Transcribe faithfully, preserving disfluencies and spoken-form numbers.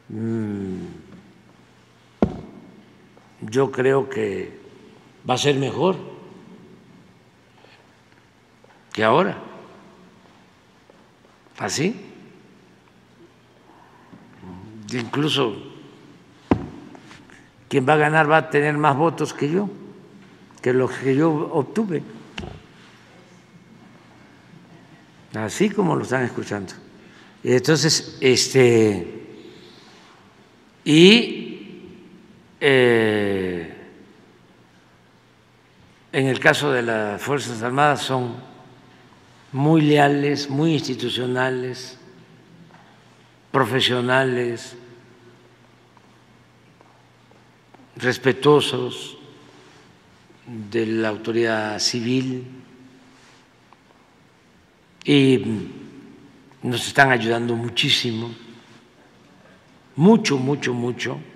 yo creo que va a ser mejor que ahora. Así, incluso quien va a ganar va a tener más votos que yo, que los que yo obtuve. Así como lo están escuchando. Entonces, este, y eh, en el caso de las Fuerzas Armadas son muy leales, muy institucionales, profesionales, respetuosos de la autoridad civil y nos están ayudando muchísimo, mucho, mucho, mucho.